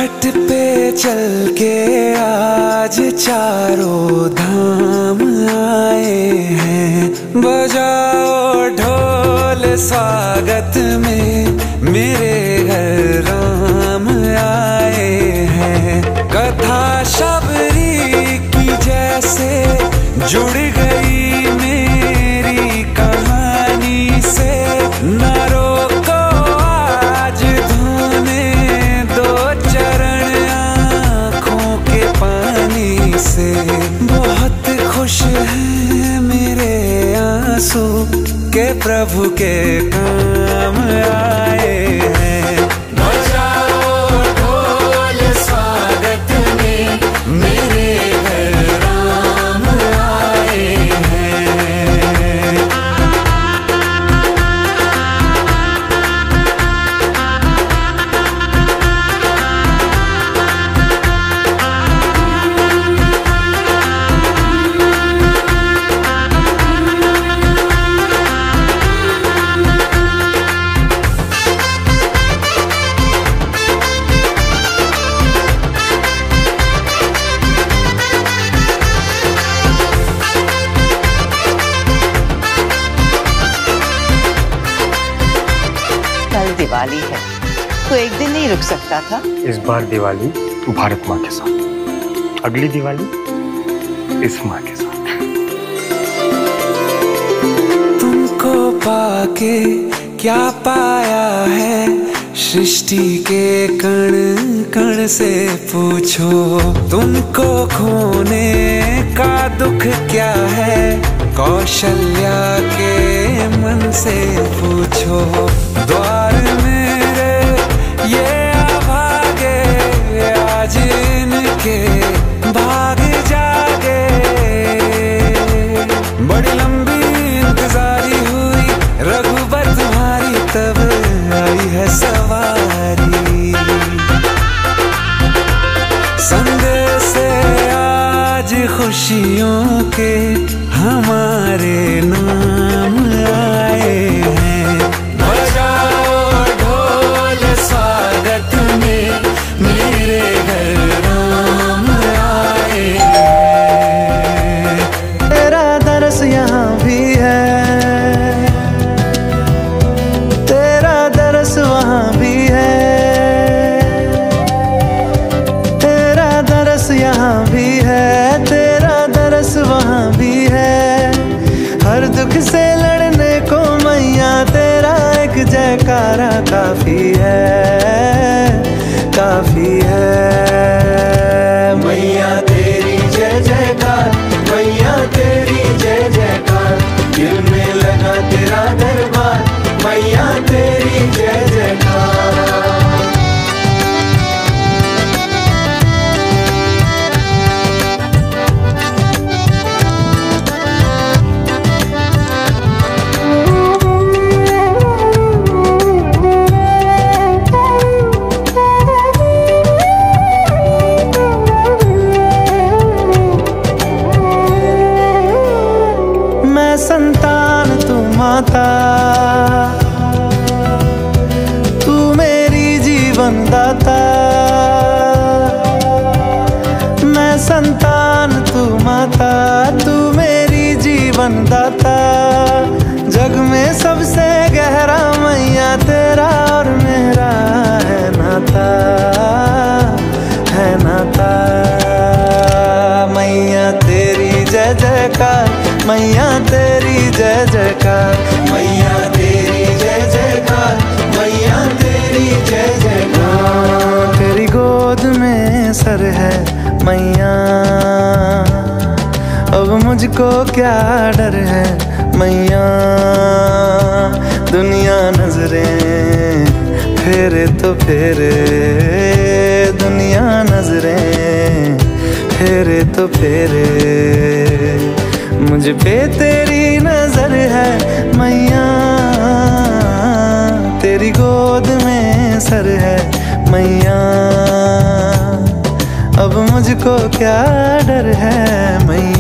घाट पे चल के आज चारों धाम आए हैं। बजाओ ढोल स्वागत में मेरे घर राम आए हैं। कथा शबरी की जैसे जुड़ गई मेरी कहानी से। न रोको आज धोने दो चरण आँखों के पानी से। बहुत खुश हैं मेरे आंसू के प्रभु के काम आए हैं। बजाओ ढोल स्वागत में मेरे घर राम आए हैं। दिवाली है तो एक दिन नहीं रुक सकता था। इस बार दिवाली भारत माँ के साथ, अगली दिवाली इस माँ के साथ। तुमको पाके क्या पाया है, सृष्टि के कण कण से पूछो। तुमको खोने का दुख क्या है, कौशल्या के मन से पूछो। द्वार मेरे ये अभागे आज इनके भाग जागे। बड़ी लंबी इंतजारी हुई रघुबर तुम्हारी, तब आई है सवारी। संदेश से आज खुशियों के हमारे नाम आए हैं। बजाओ ढोल स्वागत में मेरे घर राम आए हैं। तेरा दरस यहाँ भी है, तेरा दरस वहाँ भी है। तेरा दरस यहाँ भी है, तेरा दरस वहाँ भी है। हर दुख से लड़ने को मैया तेरा एक जयकारा काफी है, काफी है। मैया तेरी जय जयकार, मैया तेरी जय जयकार। दिल में लगा तेरा दरबार, मैया तेरी जय जयकार। संतान तू माता, तू मेरी जीवन दाता। मैं संतान तू माता, तू मेरी जीवन दाता। जग में सबसे गहरा मैया तेरा और मेरा है नाता, है नाता। मैया तेरी जय जयकार, मैया तेरी जय जयकार। मैया तेरी जय जयकार, मैया तेरी जय जयकार। तेरी गोद में सर है मैया, अब मुझको क्या डर है मैया। दुनिया नजरें फेरे तो फेरे, दुनिया नजरें फेरे तो फेरे। मुझ पे तेरी नजर है मैया, तेरी गोद में सर है मैया। अब मुझको क्या डर है मैया।